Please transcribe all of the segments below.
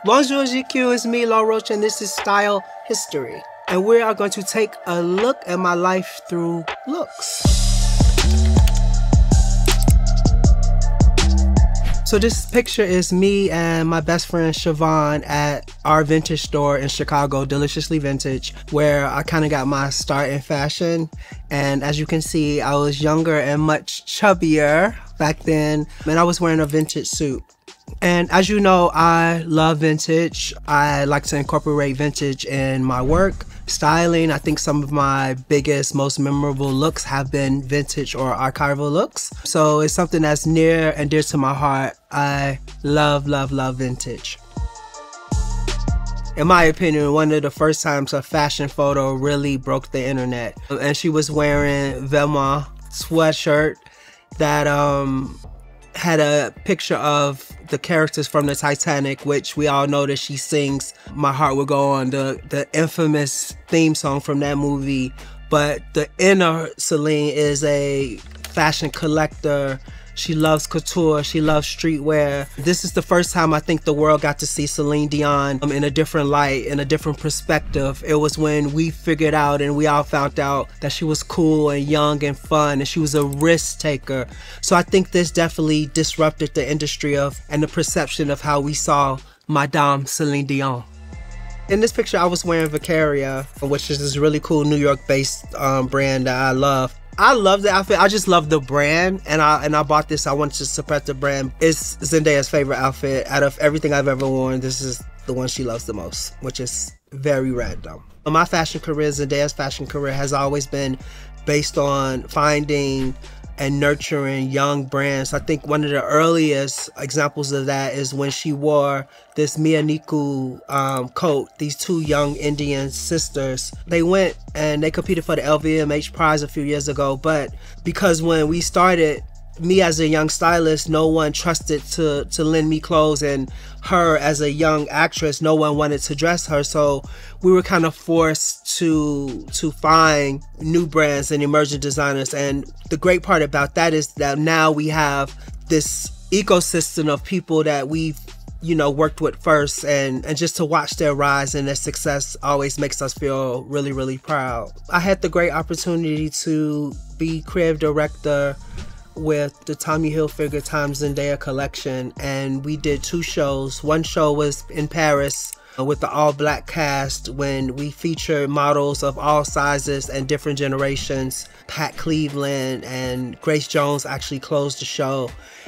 Bonjour GQ, it's me, Law Roach, and this is Style History. And we are going to take a look at my life through looks. So this picture is me and my best friend Siobhan at our vintage store in Chicago, Deliciously Vintage, where I kind of got my start in fashion. And as you can see, I was younger and much chubbier back then, and I was wearing a vintage suit. And as you know, I love vintage. I like to incorporate vintage in my work. Styling, I think some of my biggest, most memorable looks have been vintage or archival looks. So it's something that's near and dear to my heart. I love, love, love vintage. In my opinion, one of the first times a fashion photo really broke the internet. And she was wearing Velma sweatshirt that had a picture of the characters from the Titanic, which we all know that she sings My Heart Will Go On, the infamous theme song from that movie. But the inner Celine is a fashion collector. She loves couture, she loves streetwear. This is the first time I think the world got to see Celine Dion in a different light, in a different perspective. It was when we figured out and we all found out that she was cool and young and fun, and she was a risk taker. So I think this definitely disrupted the industry and the perception of how we saw Madame Celine Dion. In this picture, I was wearing Vicaria, which is this really cool New York-based brand that I love. I love the outfit. I just love the brand, and I bought this. I wanted to support the brand. It's Zendaya's favorite outfit. Out of everything I've ever worn, this is the one she loves the most, which is very random. My fashion career, Zendaya's fashion career, has always been based on finding and nurturing young brands. I think one of the earliest examples of that is when she wore this Miyaniku coat. These two young Indian sisters, they went and they competed for the LVMH prize a few years ago, but because when we started, me as a young stylist, no one trusted to lend me clothes, and her as a young actress, no one wanted to dress her. So we were kind of forced to find new brands and emerging designers. And the great part about that is that now we have this ecosystem of people that we've worked with first, and just to watch their rise and their success always makes us feel really, really proud. I had the great opportunity to be creative director with the Tommy Hilfiger Times Zendaya collection, and we did two shows. One show was in Paris with the all-black cast when we featured models of all sizes and different generations. Pat Cleveland and Grace Jones actually closed the show,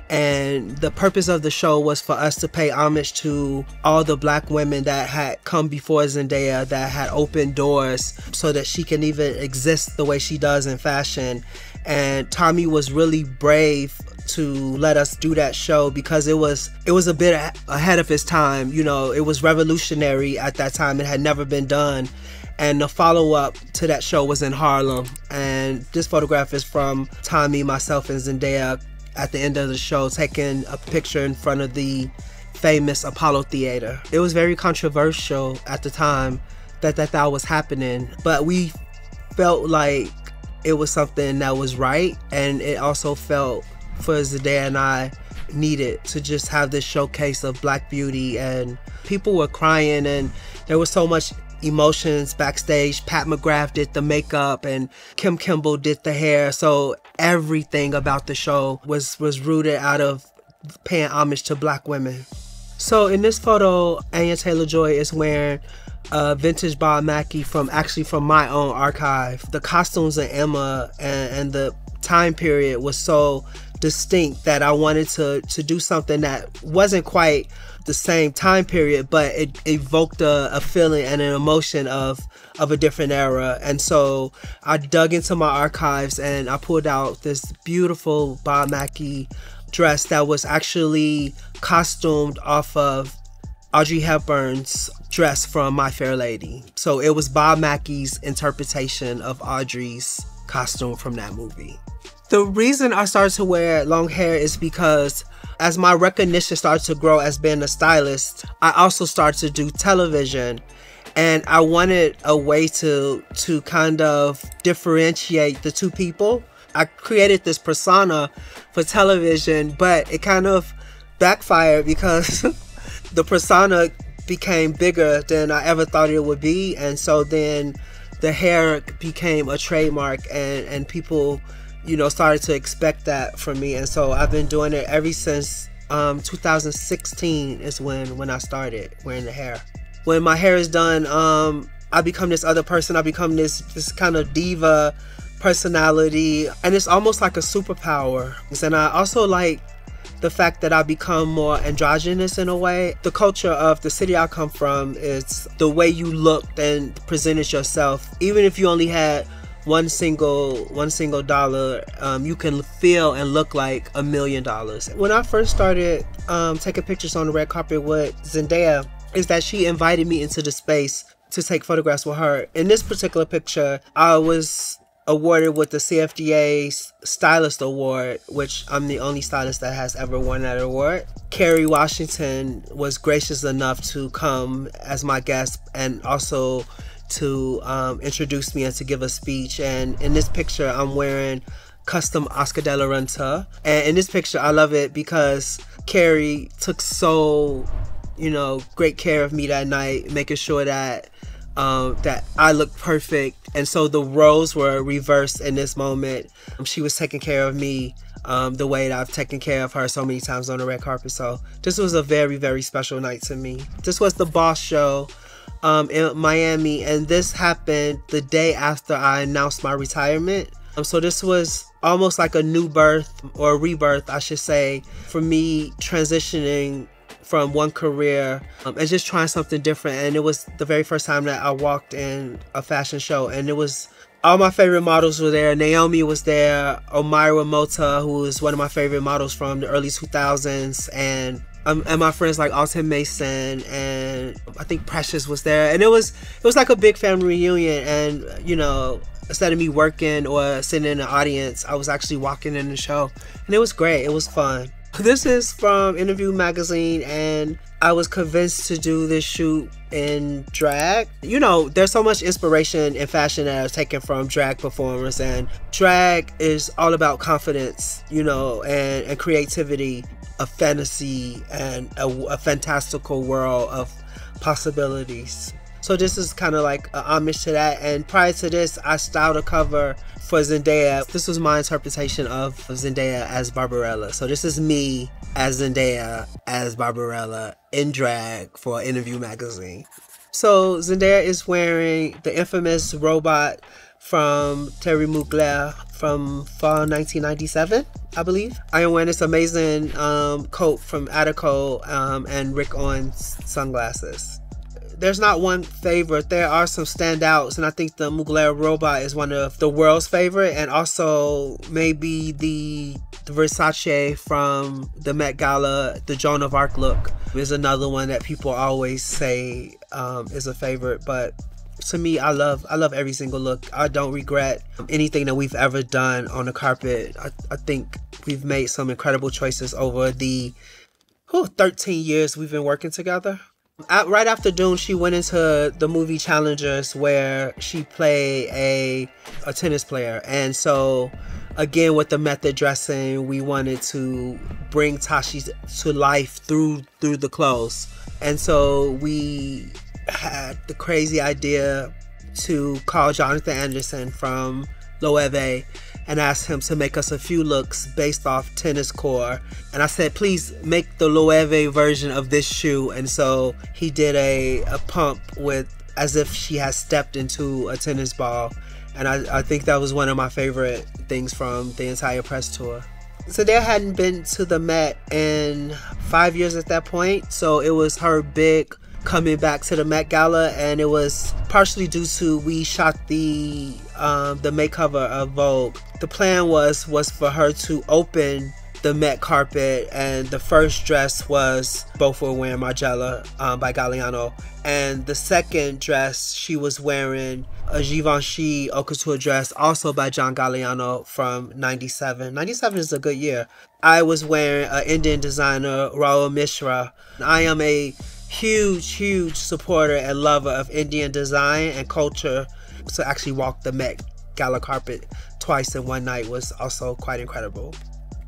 and the purpose of the show was for us to pay homage to all the black women that had come before Zendaya, that had opened doors so that she can even exist the way she does in fashion. And Tommy was really brave to let us do that show because it was a bit ahead of its time. It was revolutionary at that time. It had never been done. And the follow-up to that show was in Harlem. And this photograph is from Tommy, myself, and Zendaya at the end of the show, taking a picture in front of the famous Apollo Theater. It was very controversial at the time that was happening, but we felt like it was something that was right, and it also felt for Zendaya and I needed to just have this showcase of black beauty. And people were crying, and there was so much emotions backstage. Pat McGrath did the makeup and Kim Kimble did the hair, so everything about the show was rooted out of paying homage to black women. So in this photo, Anya Taylor-Joy is wearing a vintage Bob Mackie from my own archive. The costumes in Emma and the time period was so distinct that I wanted to do something that wasn't quite the same time period, but it evoked a feeling and an emotion of a different era. And so I dug into my archives and I pulled out this beautiful Bob Mackie dress that was actually costumed off of Audrey Hepburn's dress from My Fair Lady. So it was Bob Mackie's interpretation of Audrey's costume from that movie. The reason I started to wear long hair is because as my recognition started to grow as being a stylist, I also started to do television. And I wanted a way to kind of differentiate the two people. I created this persona for television, but it kind of backfired because the persona became bigger than I ever thought it would be. And so then the hair became a trademark, and people, you know, started to expect that from me. And so I've been doing it ever since 2016 is when I started wearing the hair. When my hair is done, I become this other person. I become this kind of diva personality, and it's almost like a superpower. And I also like the fact that I become more androgynous in a way. The culture of the city I come from is the way you looked and presented yourself. Even if you only had one single dollar, you can feel and look like $1 million. When I first started taking pictures on the red carpet with Zendaya, is that she invited me into the space to take photographs with her. In this particular picture, I was awarded with the CFDA Stylist Award, which I'm the only stylist that has ever won that award. Kerry Washington was gracious enough to come as my guest and also to introduce me and to give a speech. And in this picture, I'm wearing custom Oscar de la Renta. And in this picture, I love it because Kerry took so, you know, great care of me that night, making sure that that I looked perfect. And so the roles were reversed in this moment. She was taking care of me the way that I've taken care of her so many times on the red carpet. So this was a very, very special night to me. This was the Boss show in Miami, and this happened the day after I announced my retirement. So this was almost like a new birth, or rebirth, I should say, for me transitioning from one career and just trying something different. And it was the very first time that I walked in a fashion show, and it was all my favorite models were there. Naomi was there, Omaira Mota, who is one of my favorite models from the early 2000s, and my friends like Alton Mason, and I think Precious was there. And it was like a big family reunion. And you know, instead of me working or sitting in the audience, I was actually walking in the show, and it was great. It was fun. This is from Interview magazine, and I was convinced to do this shoot in drag. You know, there's so much inspiration in fashion that I've taken from drag performers, and drag is all about confidence, you know, and creativity, a fantasy, and a fantastical world of possibilities. So this is kind of like an homage to that. And prior to this, I styled a cover for Zendaya. This was my interpretation of Zendaya as Barbarella. So this is me as Zendaya as Barbarella in drag for Interview magazine. So Zendaya is wearing the infamous robot from Thierry Mugler from fall 1997, I believe. I am wearing this amazing coat from Attico and Rick Owens sunglasses. There's not one favorite. There are some standouts, and I think the Mugler robot is one of the world's favorite, and also maybe the Versace from the Met Gala, the Joan of Arc look is another one that people always say is a favorite. But to me, I love every single look. I don't regret anything that we've ever done on the carpet. I think we've made some incredible choices over the 13 years we've been working together. Right after Dune, she went into the movie Challengers, where she played a tennis player. And so, again, with the method dressing, we wanted to bring Tashi to life through the clothes. And so we had the crazy idea to call Jonathan Anderson from Loewe and ask him to make us a few looks based off tennis core. And I said, please make the Loewe version of this shoe. And so he did a pump with as if she had stepped into a tennis ball. And I think that was one of my favorite things from the entire press tour. Zendaya hadn't been to the Met in 5 years at that point. So it was her big coming back to the Met Gala, and it was partially due to we shot the May cover of Vogue. The plan was for her to open the Met carpet, and the first dress was both were wearing Margiela by Galliano, and the second dress she was wearing a Givenchy haute couture dress also by John Galliano from 97. 97 is a good year. I was wearing an Indian designer, Rahul Mishra. I am a huge supporter and lover of Indian design and culture. To actually walk the Met Gala carpet twice in one night was also quite incredible.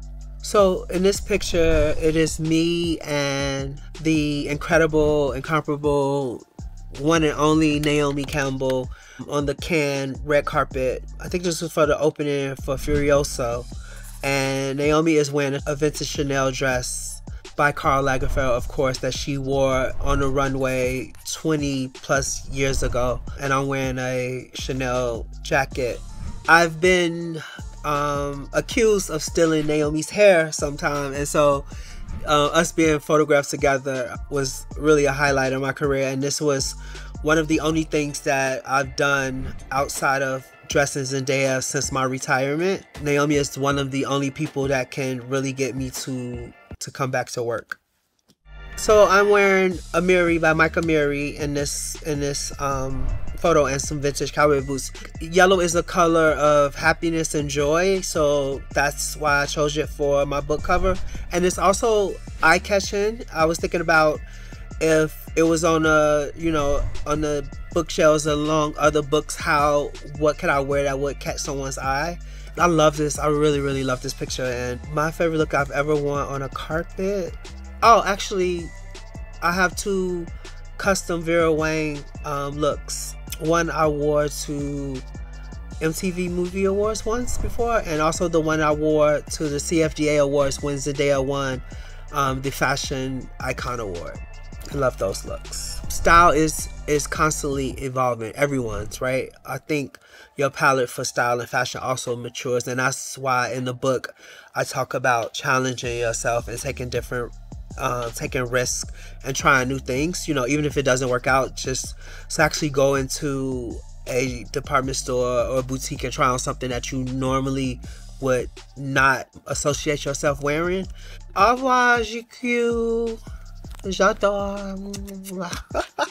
So in this picture, it is me and the incredible, incomparable, one and only Naomi Campbell on the Cannes red carpet. I think this was for the opening for Furiosa. And Naomi is wearing a vintage Chanel dress by Karl Lagerfeld, of course, that she wore on the runway 20 plus years ago. And I'm wearing a Chanel jacket. I've been accused of stealing Naomi's hair sometime, and so us being photographed together was really a highlight of my career. And this was one of the only things that I've done outside of dressing Zendaya since my retirement. Naomi is one of the only people that can really get me to come back to work. So I'm wearing Amiri by Mike Amiri in this photo, and some vintage cowboy boots. Yellow is the color of happiness and joy, so that's why I chose it for my book cover. And it's also eye-catching. I was thinking about if it was on on the bookshelves along other books, what could I wear that would catch someone's eye? I love this. I really, really love this picture. And my favorite look I've ever worn on a carpet. Oh, actually, I have two custom Vera Wang looks. One I wore to MTV Movie Awards once before, and also the one I wore to the CFDA Awards when Zendaya won the Fashion Icon Award. I love those looks. Style is constantly evolving. Everyone's, right? I think your palette for style and fashion also matures, and that's why in the book I talk about challenging yourself and taking risks and trying new things, even if it doesn't work out, just to actually go into a department store or a boutique and try on something that you normally would not associate yourself wearing. Au revoir, GQ. J'adore.